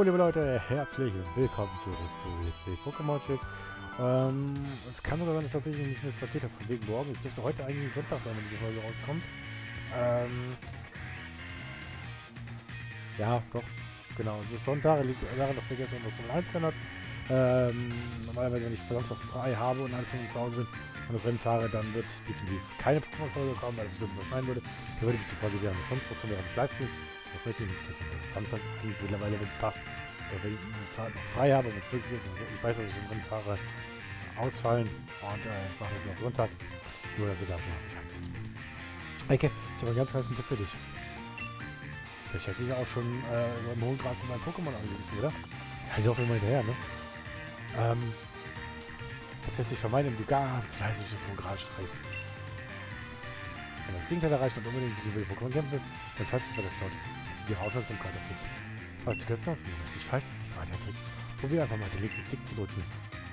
liebe Leute, herzlich willkommen zurück zu Let's Play Pokémon Schild. Es kann sogar sein, dass tatsächlich nicht missversteht habe von wegen morgen. Es dürfte heute eigentlich Sonntag sein, wenn diese Folge rauskommt. Ja, doch. Genau, es ist Sonntag, liegt daran, dass wir gestern das Formel 1 Rennen hatten. Normalerweise, wenn ich Samstag frei habe und alles zu Hause bin und das Rennen fahre, dann wird definitiv keine Pokémon-Folge kommen, weil es wirklich überschneiden würde. Da würde ich die Folge während des sonst rauskommen, während des Livestreams. Das möchte ich nicht, deswegen ist es Samstag eigentlich mittlerweile, wenn es passt. Oder wenn ich noch frei habe, wenn es möglich ist. Also ich weiß, dass ich im Rennen fahre, ausfallen und ich mache das noch Sonntag. Nur, dass ihr da schon Bescheid wisst. Eike, ich habe einen ganz heißen Tipp für dich. Vielleicht hat sich ja auch schon im hohen Gras in meinem Pokémon angerufen, oder? Ja, ich hoffe immer hinterher, ne? Das lässt sich vermeiden, wenn du ganz leise durch das hohe Gras streichst. Wenn das Gegenteil erreicht und unbedingt die wilde Pokémon kämpfen, dann falls du verletzt wird, ist die Aufmerksamkeit auf dich. Falls du kennst das, wenn du richtig falsch, ich war der Trick. Probier einfach mal den linken Stick zu drücken.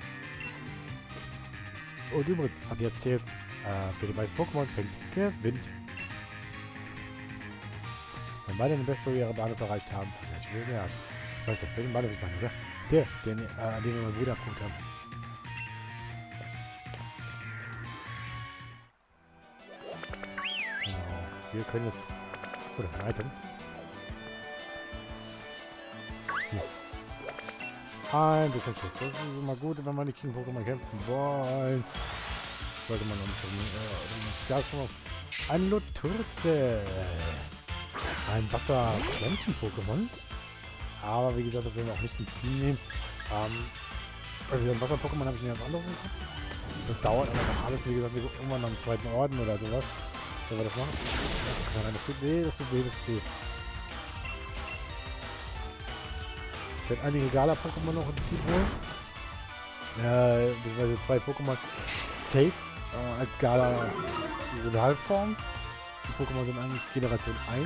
Und übrigens, ab jetzt zählt, für die meisten Pokémon fängt gewinnt. Wenn beide den Bestboy ihre Bahnhof erreicht haben, vielleicht will mehr. Weißt du, welchen Bahnhof ich meine, oder? Der, an dem wir meinen Bruder abgeholt haben. Genau. Wir können jetzt... Oder ein Item. Hier. Ein bisschen Schutz. Das ist immer gut, wenn man die King-Pokémon kämpfen wollen. Sollte man uns ein Loturze. Ein Wasser-Pflanzen-Pokémon. Aber wie gesagt, das werden wir auch nicht ins Ziel nehmen. Also ein Wasser-Pokémon habe ich mir ganz anderes im Kopf. Das dauert aber noch alles, wie gesagt, irgendwann am zweiten Orden oder sowas. Wenn wir das machen. Nein, das tut weh, das tut weh, das tut weh. Ich werde einige Gala-Pokémon noch ins Ziel holen. Beziehungsweise zwei Pokémon safe als Gala-Realform. Die Pokémon sind eigentlich Generation 1.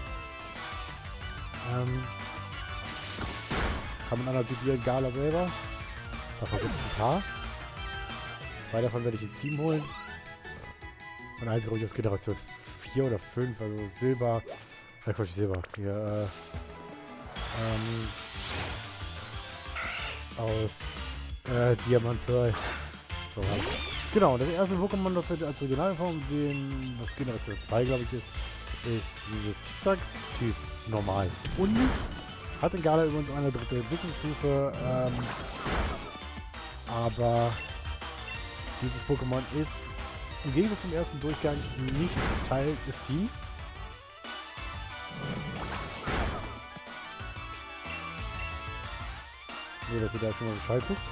Kann man analysieren, Gala selber. Davon gibt es ein paar. Zwei davon werde ich ins Team holen. Und eins ruhig aus Generation 4 oder 5, also Silber. Quatsch, Silber. Hier, aus Diamant Pearl. So, genau, das erste Pokémon, das wir als Regionalform sehen, was Generation 2, glaube ich, ist dieses Zickzacks, Typ normal. Und nicht. Hat in Gala übrigens eine dritte Entwicklungsstufe, aber dieses Pokémon ist im Gegensatz zum ersten Durchgang nicht Teil des Teams. Nur, dass ihr da schon mal Bescheid wisst.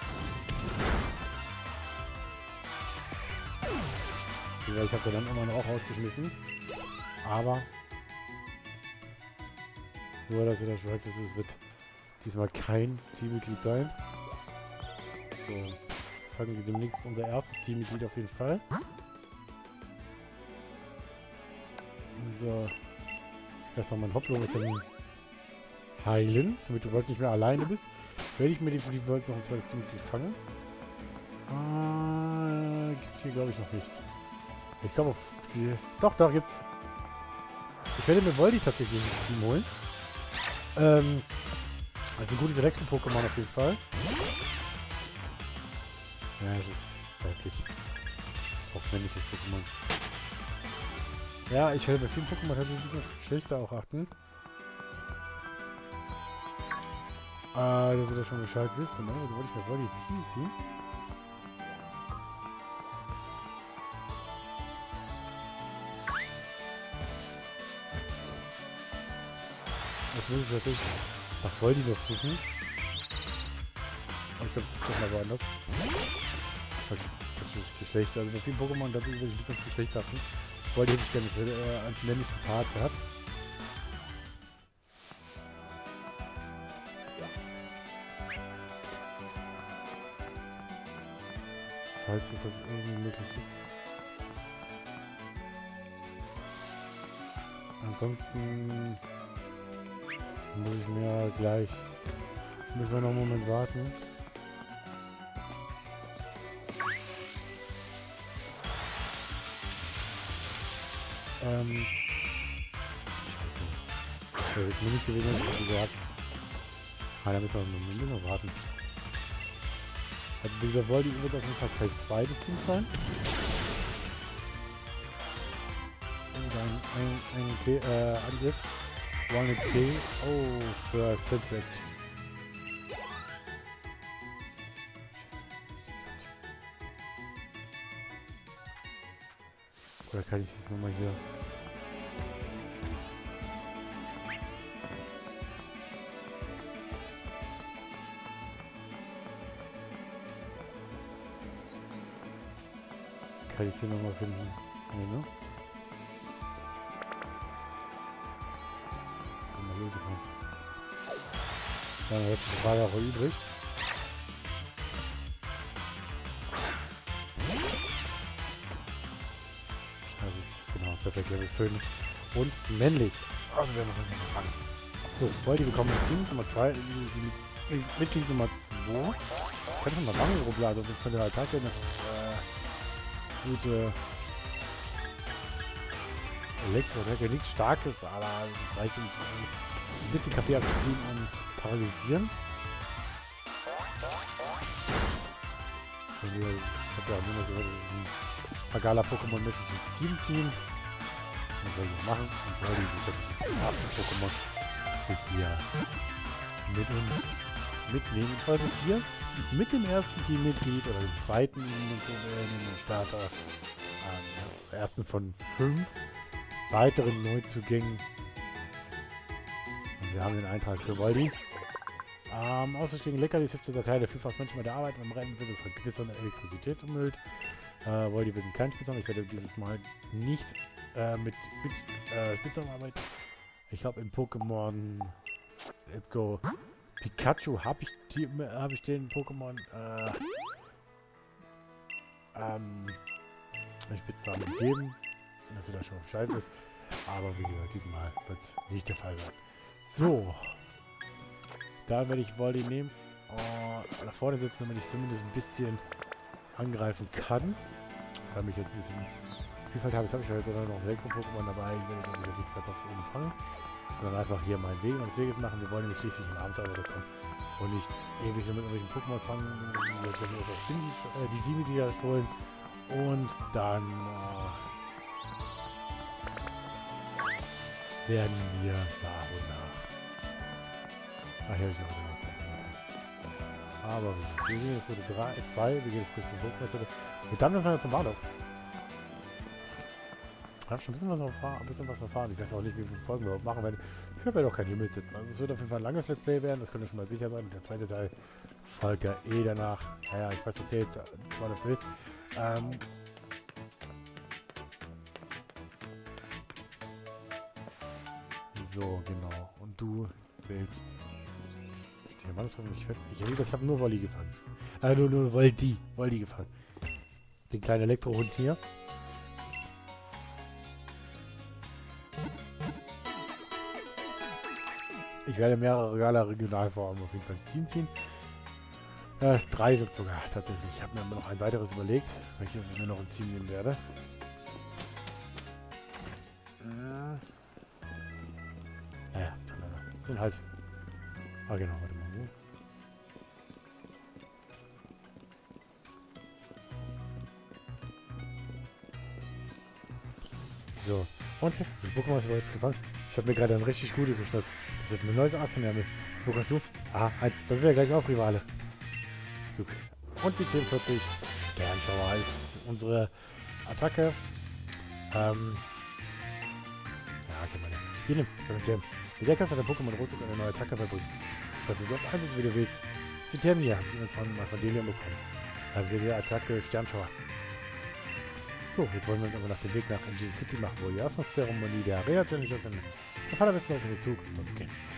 Ich habe dann immer noch auch rausgeschmissen, aber nur, dass ihr da Bescheid wisst, es wird diesmal kein Teammitglied sein. So, fangen wir demnächst unser erstes Teammitglied auf jeden Fall. So, erstmal mein Hoplo ein bisschen heilen, damit du bald nicht mehr alleine bist. Werde ich mir die Worlds noch ein zweites Teammitglied fangen. Gibt hier glaube ich noch nicht. Ich glaube auf die... Doch, jetzt. Ich werde mir Voldy tatsächlich ins Team holen. Das ist ein gutes Elektro-Pokémon auf jeden Fall. Ja, es ist wirklich auch männliches Pokémon. Ja, ich werde bei vielen Pokémon tatsächlich ein bisschen auf Geschlechter auch achten. Dass ihr da schon Bescheid wisst. Und dann wollte ich mir Voldy ziehen. Jetzt muss ich tatsächlich nach Voldy noch suchen. Aber ich glaube, es gibt doch mal woanders. Falsches Geschlecht. Also bei vielen Pokémon tatsächlich will ich nicht das Geschlecht hatten. Voldy hätte ich gerne als männlichen Part gehabt. Falls es das irgendwie möglich ist. Ansonsten muss ich mir gleich... Müssen wir noch einen Moment warten. Scheiße. Das wäre jetzt mir nicht gewesen, was ich gesagt habe. Ah, da müssen wir warten. Also wie gesagt, Voldy wird auf jeden Fall Teil 2 des Teams sein. Und dann ein Angriff. One K. Oh, für Sunset. Oder kann ich das nochmal hier... Kann ich sie nochmal finden? Nee, ne? Mal hier, das war's. Ja, dann letzte Frage auch übrig. Das ist genau perfekt Level 5. Und männlich. Also werden wir es nicht gefangen. So, Voldy bekommen wir Team Nummer 2. Mitglied Nummer 2. Kann ich mal machen, Rubla, also von der Attacke eine gute Elektro-Attacke. Nichts Starkes, aber es reicht, um ein bisschen KP abzuziehen und paralysieren. Ich habe ja auch nur gehört, dass es ein Agala-Pokémon möchte ich ins Team ziehen. Das werde ich machen. Und Voldy, das ist das erste Pokémon, das wir hier mit uns mitnehmen. In Folge 4 mit dem ersten Teammitglied oder dem zweiten Starter. Ersten von 5 weiteren Neuzugängen. Und wir haben den Eintrag für Voldy. Austausch gegen Leckerlis hilft dieser Teil der vielfach Menschen bei der Arbeit. Beim Rennen wird es von gewisser Elektrizität umhüllt. Voldy wird kein Spiel. Ich werde dieses Mal nicht mit Spielsachen arbeiten. Ich glaube im Pokémon Let's Go Pikachu habe ich den Pokémon Spitznamen gegeben, dass ihr da schon Bescheid wisst. Aber wie gesagt, diesmal wird es nicht der Fall sein. So. Da werde ich Voldy nehmen. Da vorne sitzen, damit ich zumindest ein bisschen angreifen kann. Damit ich jetzt ein bisschen Vielfalt habe. Jetzt habe ich ja jetzt noch 6 Pokémon dabei. Ich werde diese die 2000 umfangen. Und dann einfach hier meinen Weg meines Weges machen. Wir wollen nämlich schließlich in Abenteuer kommen. Und nicht ewig mit irgendwelchen Pokémon fangen. Die Dimi holen. Und dann werden wir nach und nach. Ach, hier habe ich noch eine. Aber wir gehen jetzt Route 3, 2, wir gehen jetzt kurz zum Pokémon. Und dann müssen wir zum Bahnhof. Ich habe schon ein bisschen was erfahren. Ich weiß auch nicht, wie viele Folgen wir überhaupt machen werden. Ich werde ja doch kein Himmel sitzen. Also es wird auf jeden Fall ein langes Let's Play werden. Das könnte schon mal sicher sein. Und der zweite Teil folgt ja eh danach. Naja, ich weiß jetzt jetzt, war der Film. So, genau. Und du willst... Ich habe nur Voldy gefangen. Nur Voldy gefangen. Den kleinen Elektrohund hier. Ich werde mehrere Regale Regionalformen auf jeden Fall ins Team ziehen. 3 sind sogar tatsächlich. Ich habe mir noch ein weiteres überlegt, welches ich mir noch ins Team nehmen werde. Naja, sind halt... Ah genau, warte mal. So, und den Pokémon ist aber jetzt gefangen. Ich habe mir gerade ein richtig gutes geschnappt. Das ist ein neues Ass in der Mitte. Wo kannst du? Aha, 1. Das wäre gleich auch Rivale. Und die T40 Sternschauer ist unsere Attacke. Ja, okay, meine. Hier nimm, so ein Term. Mit der kannst du dein Pokémon Rotzuck eine neue Attacke verbringen. Kannst du so oft einsetzen, wie du willst. Die Term hier, die wir uns von Delium bekommen. Dann wird die Attacke Sternschauer. So, jetzt wollen wir uns aber nach dem Weg nach Engine City machen, wo die Eröffnungszeremonie der Area Challenge stattfindet. Der Fall am besten auf den Zug und los geht's.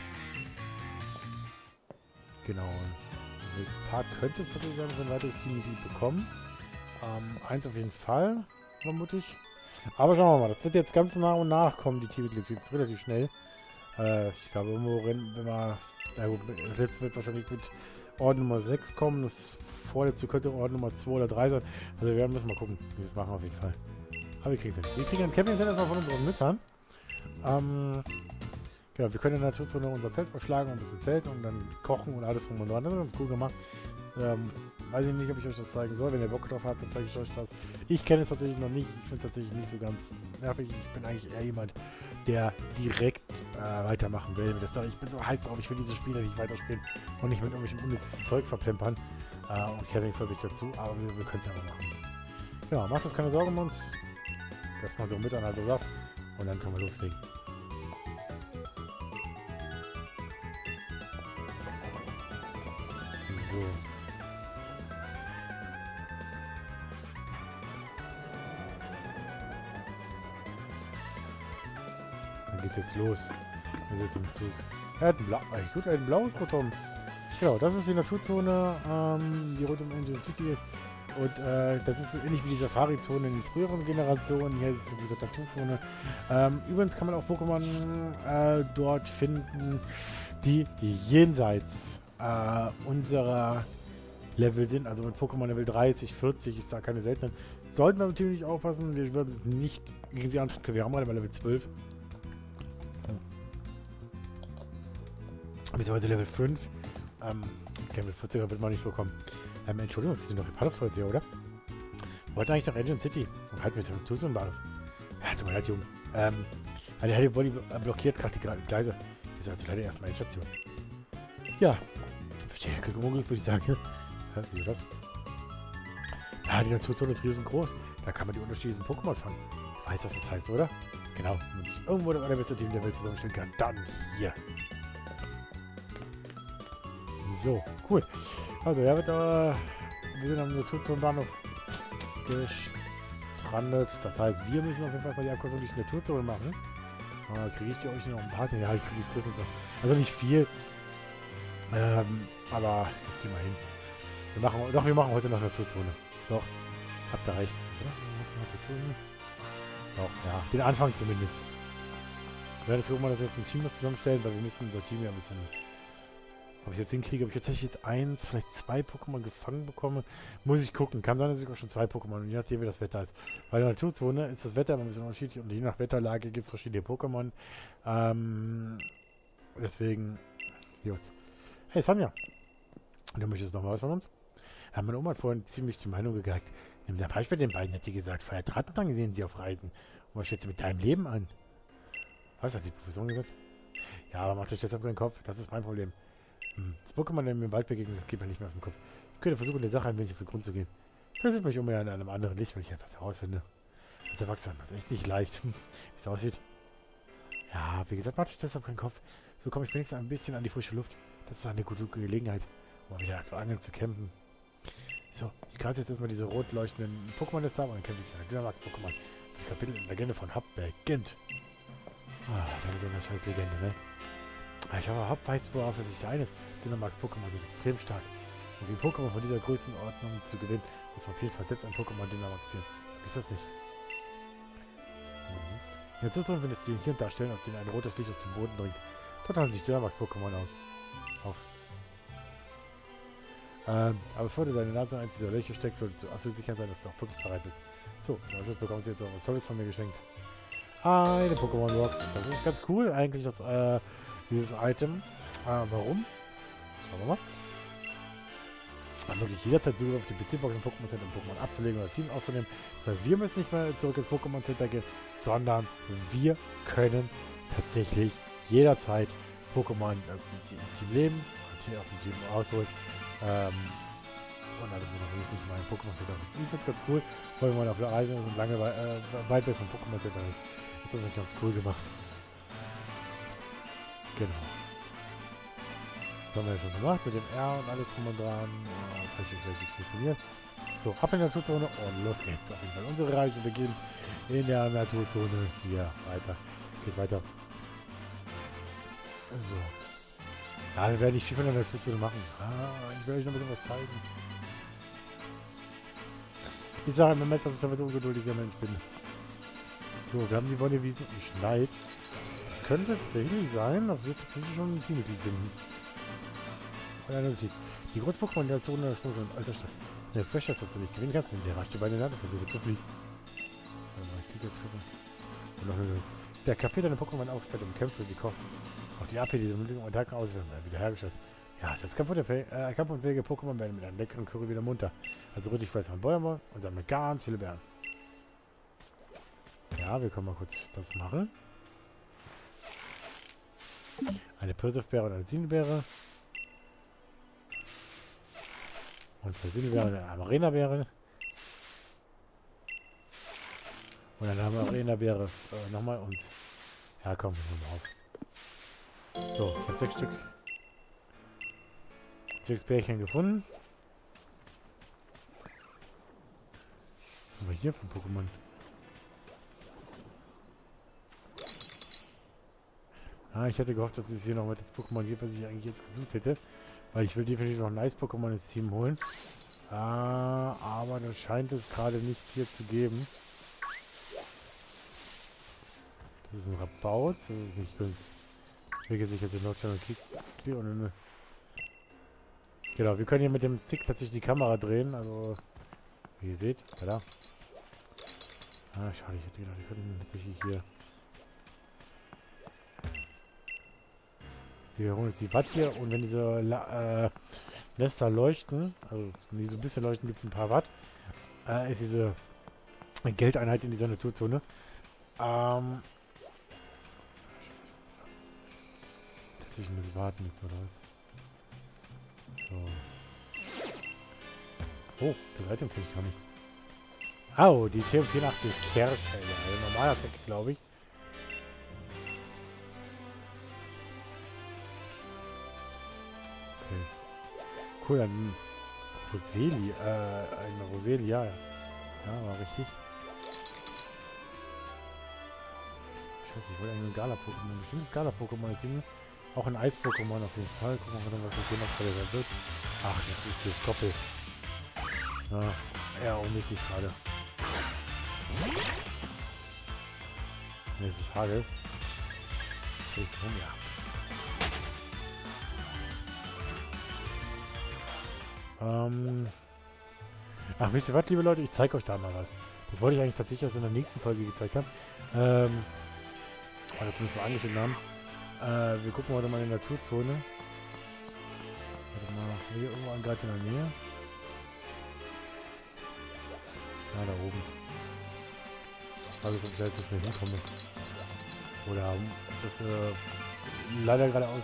Genau. Im nächsten Part könnte es natürlich sein, dass wir ein weiteres Teammitglied bekommen. 1 auf jeden Fall, vermutlich. Aber schauen wir mal, das wird jetzt ganz nach und nach kommen, die Teammitglieder. Das wird relativ schnell. Ich glaube, irgendwo rennen, wenn wir... Ja gut, das letzte wird wahrscheinlich mit Orden Nummer 6 kommen. Das vorletzte könnte Orden Nummer 2 oder 3 sein. Also wir müssen mal gucken, wie wir das machen auf jeden Fall. Aber wir kriegen es hin. Wir kriegen ein Camping erstmal von unseren Müttern. Ja, wir können in der Naturzone unser Zelt verschlagen und ein bisschen zelten und dann kochen und alles drum und dran. Das ist ganz cool gemacht. Weiß ich nicht, ob ich euch das zeigen soll. Wenn ihr Bock drauf habt, dann zeige ich euch das. Ich kenne es tatsächlich noch nicht. Ich finde es tatsächlich nicht so ganz nervig. Ich bin eigentlich eher jemand, der direkt weitermachen will. Ich bin so heiß drauf. Ich will diese Spiele nicht weiterspielen und nicht mit irgendwelchem unnützen Zeug verplempern. Und Kevin folgt mich dazu, aber wir können es ja mal machen. Genau, macht uns keine Sorgen um uns. Das mal so mit an, also sagt. Und dann können wir loslegen. So. Dann geht's jetzt los. Wir sitzen im Zug. Er hat ein blaues Rotom. Genau, das ist die Naturzone, die rund um Engine City ist. Und das ist so ähnlich wie die Safari-Zone in den früheren Generationen. Hier ist es so diese Naturzone. Übrigens kann man auch Pokémon dort finden, die jenseits unserer Level sind. Also mit Pokémon Level 30, 40 ist da keine seltenen. Sollten wir natürlich aufpassen, wir würden es nicht gegen sie antreten können. Wir haben gerade mal Level 12. Beziehungsweise Level 5. Level 40 wird man nicht so kommen. Entschuldigung, das sind doch die Paddles hier, oder? Wir wollten eigentlich nach Engine City. Und halten wir jetzt mit dem Tusen-Bahnhof. Ja, tut mir leid, Junge. Der Heavy Body blockiert gerade die Gleise. Das ist also leider erstmal eine Station. Ja. Verstehe, würde ich sagen. Wieso das? Ja, die Naturzone ist riesengroß. Da kann man die unterschiedlichen Pokémon fangen. Ich weiß, was das heißt, oder? Genau. Wenn man sich irgendwo das allerbeste Team der Welt zusammenstellen kann, dann hier. So, cool. Also, ja, wir sind am Naturzonenbahnhof gestrandet. Das heißt, wir müssen auf jeden Fall mal die Abkürzung durch die Naturzone machen. Kriege ich die euch noch ein paar? Ja, ich kriege die größten Sachen. Also nicht viel. Aber das kriegen wir hin. Wir machen heute noch Naturzone. Doch, habt ihr recht. Doch, ja, den Anfang zumindest. Wir werden jetzt gucken, dass wir jetzt ein Team noch zusammenstellen, weil wir müssen unser Team ja ein bisschen... Ob ich jetzt hinkriege, ob ich tatsächlich jetzt vielleicht 2 Pokémon gefangen bekomme, muss ich gucken. Kann sein, dass ich auch schon 2 Pokémon, je nachdem wie das Wetter ist. Bei der Naturzone ist das Wetter immer ein bisschen unterschiedlich und je nach Wetterlage gibt es verschiedene Pokémon. Deswegen, jetzt. Hey Sonja, du möchtest noch mal was von uns? Meine Oma hat vorhin ziemlich die Meinung gegeigt. Nimm der Beispiel den beiden, hat sie gesagt. Feiert Rattentank sehen sie auf Reisen. Und was stellt sie mit deinem Leben an? Was hat die Professorin gesagt? Ja, aber macht euch deshalb keinen Kopf. Das ist mein Problem. Das Pokémon, der mir im Wald begegnet, geht mir nicht mehr aus dem Kopf. Ich könnte versuchen, der Sache ein wenig auf den Grund zu gehen. Ich sieht mich umher in einem anderen Licht, wenn ich etwas herausfinde. Als Erwachsener macht es echt nicht leicht, wie es aussieht. Ja, wie gesagt, macht euch deshalb keinen Kopf. So komme ich wenigstens ein bisschen an die frische Luft. Das ist eine gute Gelegenheit, um mal wieder zu angeln zu campen. So, ich greife jetzt erstmal diese rot leuchtenden Pokémon-Liste ab und dann kämpfe ich gegen Dynamax-Pokémon. Das Kapitel in der Legende von Hub beginnt. Das ist eine scheiß Legende, ne? Ich hoffe, Hub weiß, worauf er sich da ein ist. Dynamax-Pokémon sind extrem stark. Um die Pokémon von dieser Größenordnung zu gewinnen, muss man auf jeden Fall selbst ein Pokémon Dynamax ziehen. Vergiss das nicht. In der Zukunft findest du hier und da Stellen, auf denen ein rotes Licht aus dem Boden dringt. Dort halten sich Dynamax-Pokémon auf. Aber bevor du deine Nase in eins dieser Löcher steckst, solltest du absolut sicher sein, dass du auch wirklich bereit bist. So, zum Abschluss bekommst du jetzt auch was Tolles von mir geschenkt. Eine Pokémon Box. Das ist ganz cool, eigentlich, dieses Item. Warum? Schauen wir mal. Möglich jederzeit Zugriff auf die PC-Box im Pokémon Center, um Pokémon abzulegen oder Team aufzunehmen. Das heißt, wir müssen nicht mehr zurück ins Pokémon Center gehen, sondern wir können tatsächlich jederzeit Pokémon ins Team leben und hier aus dem Team ausholen. Und alles mit noch nicht mal ein Pokémon Center. Ich finde es ganz cool, weil man auf der Reise ist und lange weit weg vom Pokémon Center ist. Das ist ganz cool gemacht. Genau. Das haben wir ja schon gemacht mit dem R und alles drum und dran. Das hat vielleicht jetzt funktioniert. So, ab in der Naturzone und los geht's. Auf jeden Fall. Unsere Reise beginnt in der Naturzone. Hier, weiter. Geht weiter. So. Ja, wir werden nicht viel von der Naturzone machen. Ich will euch noch ein bisschen was zeigen. Ich sage im Moment, dass ich ein ungeduldiger Mensch bin. So, wir haben die Wonnewiesen und schneit. Es könnte tatsächlich sein, dass wir tatsächlich schon ein Teammitglied finden. Eine Notiz. Die Groß-Pokémon der Zone der Sprung und Äußerstadt. Der Fächer ist, dass du nicht gewinnen kannst, und der rascht dir bei den Land und versuche zu fliehen. Ich krieg jetzt gucken. Der kapiert deine Pokémon auch, wenn du kämpfst, für sie kochst. Auch die AP, die benötigten Attacken auswählen, werden wiederhergestellt. Ja, das kampfunfähige Pokémon werden mit einem leckeren Curry wieder munter. Also richtig fleißig an Bäume und dann mit ganz viele Beeren. Ja, wir können mal kurz das machen. Eine Pursuit-Beere und eine Sinelbeere. Und zwei Sinelbeeren und eine Amarena-Beere. Und dann haben wir Amarena-Beere nochmal und... Ja, komm, wir nehmen auf. So, ich habe 6 Stück. 6 Bärchen gefunden. Was haben wir hier für ein Pokémon? Ah, ich hätte gehofft, dass es hier noch mal das Pokémon gibt, was ich eigentlich jetzt gesucht hätte. Weil ich will definitiv noch ein Nice-Pokémon ins Team holen. Aber das scheint es gerade nicht hier zu geben. Das ist ein Rabaut. Das ist nicht günstig. Wie sich jetzt in Nordstein und genau, wir können hier mit dem Stick tatsächlich die Kamera drehen. Also, wie ihr seht. Da. Ah, schade, ich hätte gedacht, ich könnte tatsächlich hier... Wir holen jetzt die Watt hier und wenn diese Nester leuchten, also wenn die so ein bisschen leuchten, gibt es ein paar Watt, ist diese Geldeinheit in dieser Naturzone. Tatsächlich muss ich warten jetzt oder was? So. Oh, das Item finde ich gar nicht. Oh, die TM84 Kerker, ja, ein normaler Pack, glaube ich. Cool, ein Roseli, ein Roselia. Ja, war richtig. Scheiße, ich wollte eigentlich ein Gala-Pokémon. Ein bestimmtes Gala-Pokémon ist hier auch ein Eis-Pokémon auf jeden Fall. Gucken wir mal, was das hier noch verbessert wird. Ach, das ist hier Stoppel. Ja, eher unwichtig gerade. Ne, es ist Hagel. Ja. Ach, wisst ihr was, liebe Leute? Ich zeige euch da mal was. Das wollte ich eigentlich tatsächlich erst in der nächsten Folge gezeigt haben. Weil wir ziemlich mal angeschnitten haben. Wir gucken heute mal in der Naturzone. Warte mal, hier irgendwo gerade in der Nähe. Ja, da oben. Ich frage mich, ob ich da jetzt so schnell hinkomme. Oder ob das leider geradeaus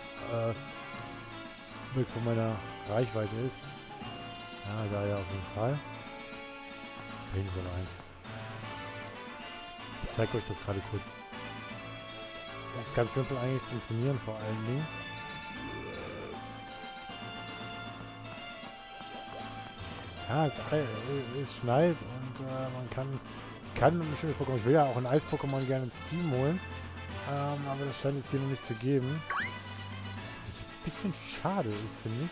weg von meiner Reichweite ist. Ja, da ja auf jeden Fall. Ping soll 1. Ich zeige euch das gerade kurz. Das ist ganz simpel eigentlich zum Trainieren vor allen Dingen. Ja, es schneit und man kann bestimmte Pokémon. Ich will ja auch ein Eis-Pokémon gerne ins Team holen. Aber das scheint es hier noch nicht zu geben. Was ein bisschen schade ist, finde ich.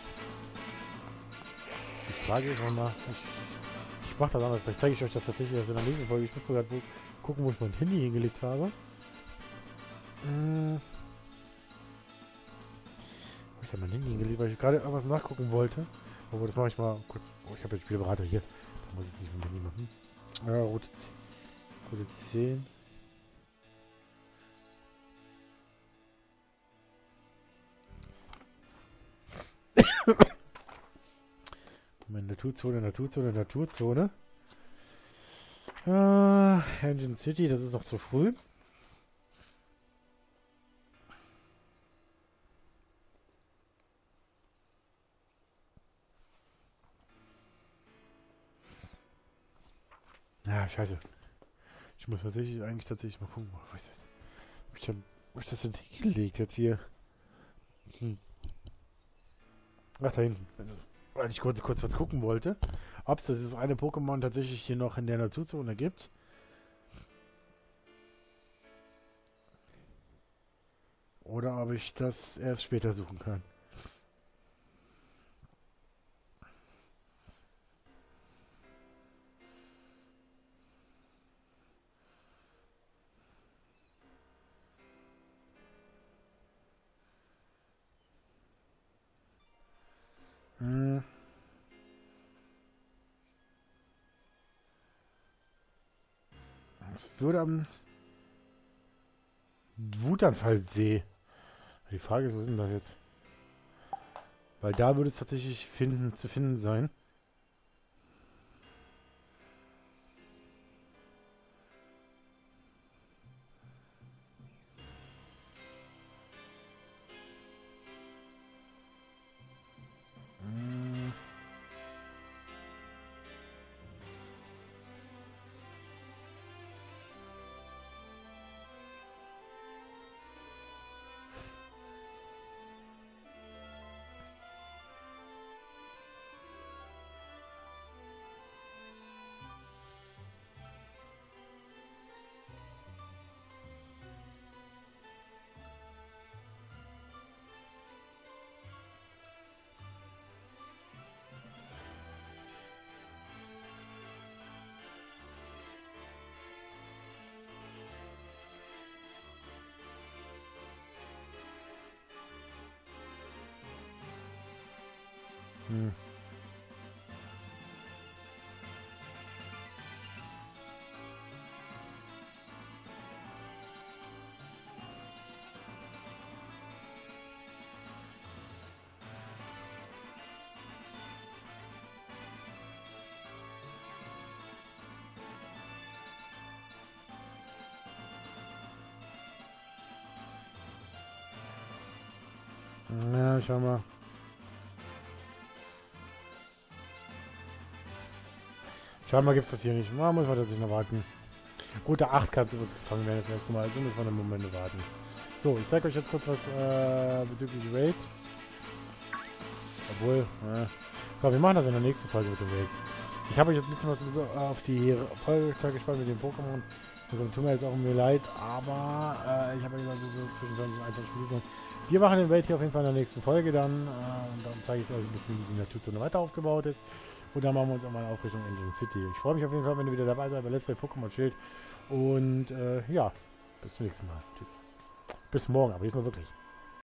Die Frage ist nochmal, ich mache das anders, vielleicht zeige ich euch das tatsächlich erst in der nächsten Folge. Ich muss mal gerade gucken, wo ich mein Handy hingelegt habe. Ich habe mein Handy hingelegt, weil ich gerade irgendwas nachgucken wollte. Aber das mache ich mal kurz. Oh, ich habe jetzt Spielberater hier. Da muss ich es nicht mit dem Handy machen. Route 10. Route 10. Naturzone. Engine City, das ist noch zu früh. Ja, scheiße. Ich muss tatsächlich mal gucken. Wo ist das? Wo ist das denn hingelegt jetzt hier? Ach, da hinten. Das ist, weil ich kurz was gucken wollte. Ob es dieses eine Pokémon tatsächlich hier noch in der Naturzone gibt. Oder ob ich das erst später suchen kann. Es würde am Wutanfallsee Die Frage ist, wo ist denn das jetzt? Weil da würde es tatsächlich zu finden sein. Hm. Ja, schau mal. Scheinbar gibt es das hier nicht. Na, muss man tatsächlich noch warten. Gute 8 kann zu uns gefangen werden das erste Mal. Also müssen wir einen Moment warten. So, ich zeige euch jetzt kurz was bezüglich Raid. Obwohl, komm, wir machen das in der nächsten Folge mit dem Raid. Ich habe euch jetzt ein bisschen was auf die Folge gespannt mit den Pokémon. Also tut mir jetzt auch mir leid, aber ich habe ja gesagt, so zwischen 20 und 21 Minuten. Wir machen den Raid hier auf jeden Fall in der nächsten Folge dann. Und dann zeige ich euch ein bisschen, wie die Naturzone weiter aufgebaut ist. Und dann machen wir uns auch mal eine Aufrichtung in Engine City. Ich freue mich auf jeden Fall, wenn ihr wieder dabei seid bei Let's Play Pokémon Schild. Und ja, bis zum nächsten Mal. Tschüss. Bis morgen, aber diesmal wirklich.